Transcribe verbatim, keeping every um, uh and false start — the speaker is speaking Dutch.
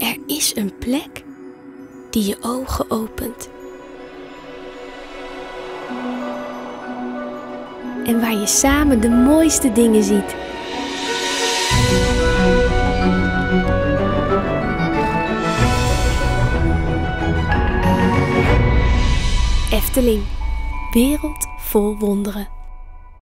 Er is een plek die je ogen opent. En waar je samen de mooiste dingen ziet. Efteling, wereld vol wonderen.